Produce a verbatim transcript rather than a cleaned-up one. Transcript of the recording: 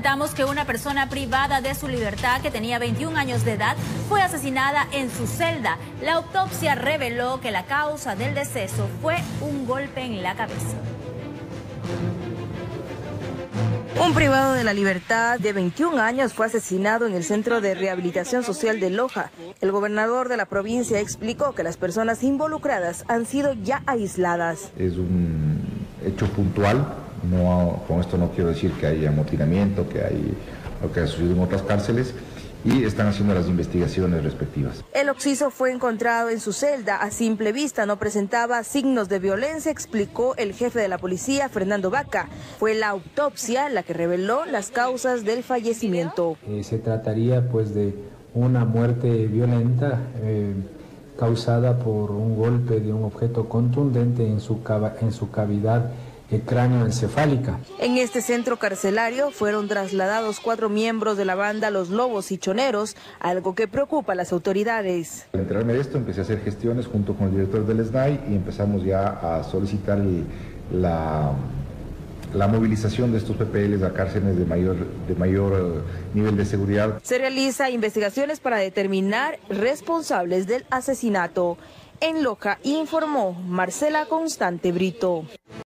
comentamos que una persona privada de su libertad que tenía veintiún años de edad fue asesinada en su celda. La autopsia reveló que la causa del deceso fue un golpe en la cabeza. Un privado de la libertad de veintiún años fue asesinado en el Centro de Rehabilitación Social de Loja. El gobernador de la provincia explicó que las personas involucradas han sido ya aisladas. Es un hecho puntual, no, con esto no quiero decir que haya amotinamiento, que hay lo que ha sucedido en otras cárceles, y están haciendo las investigaciones respectivas. El occiso fue encontrado en su celda. A simple vista no presentaba signos de violencia, explicó el jefe de la policía, Fernando Vaca. Fue la autopsia la que reveló las causas del fallecimiento. Eh, se trataría pues de una muerte violenta eh, causada por un golpe de un objeto contundente en su, cava, en su cavidad cráneoencefálica. En este centro carcelario fueron trasladados cuatro miembros de la banda Los Lobos Hichoneros, algo que preocupa a las autoridades. Al enterarme de esto empecé a hacer gestiones junto con el director del S N A I y empezamos ya a solicitar el, la, la movilización de estos P P Ls a cárceles de mayor, de mayor nivel de seguridad. Se realiza investigaciones para determinar responsables del asesinato. En Loja informó Marcela Constante Brito.